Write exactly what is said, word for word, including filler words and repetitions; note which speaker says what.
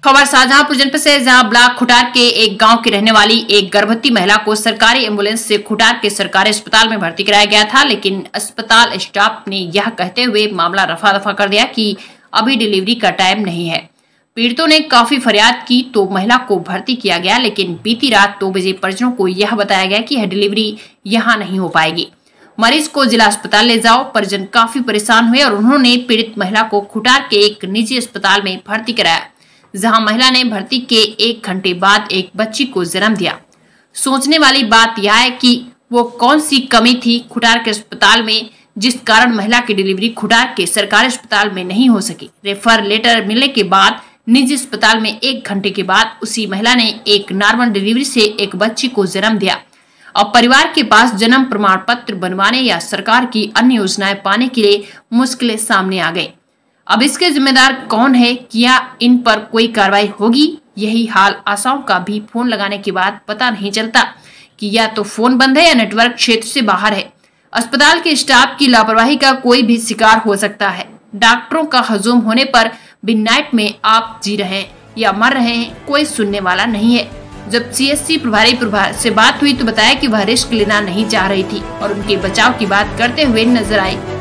Speaker 1: खबर शाहजहांपुर जनपद से, जहां ब्लॉक खुटार के एक गांव की रहने वाली एक गर्भवती महिला को सरकारी एम्बुलेंस से खुटार के सरकारी अस्पताल में भर्ती कराया गया था, लेकिन अस्पताल स्टाफ ने यह कहते हुए मामला रफा दफा कर दिया कि अभी डिलीवरी का टाइम नहीं है। पीड़ितों ने काफी फरियाद की तो महिला को भर्ती किया गया, लेकिन बीती रात दो बजे परिजनों को यह बताया गया कि यह डिलीवरी यहाँ नहीं हो पाएगी, मरीज को जिला अस्पताल ले जाओ। परिजन काफी परेशान हुए और उन्होंने पीड़ित महिला को खुटार के एक निजी अस्पताल में भर्ती कराया, जहां महिला ने भर्ती के एक घंटे बाद एक बच्ची को जन्म दिया। सोचने वाली बात यह है कि वो कौन सी कमी थी खुटार के अस्पताल में जिस कारण महिला की डिलीवरी खुटार के सरकारी अस्पताल में नहीं हो सकी। रेफर लेटर मिलने के बाद निजी अस्पताल में एक घंटे के बाद उसी महिला ने एक नॉर्मल डिलीवरी से एक बच्ची को जन्म दिया। अब परिवार के पास जन्म प्रमाण पत्र बनवाने या सरकार की अन्य योजनाएं पाने के लिए मुश्किलें सामने आ गई। अब इसके जिम्मेदार कौन है, क्या इन पर कोई कार्रवाई होगी? यही हाल आशाओं का भी फोन लगाने के बाद पता नहीं चलता कि या तो फोन बंद है या नेटवर्क क्षेत्र से बाहर है। अस्पताल के स्टाफ की लापरवाही का कोई भी शिकार हो सकता है। डॉक्टरों का हजूम होने पर भी नाइट में आप जी रहे हैं या मर रहे हैं, कोई सुनने वाला नहीं है। जब सीएससी प्रभारी प्रभार से बात हुई तो बताया कि वह रिस्क लेना नहीं चाह रही थी और उनके बचाव की बात करते हुए नजर आई।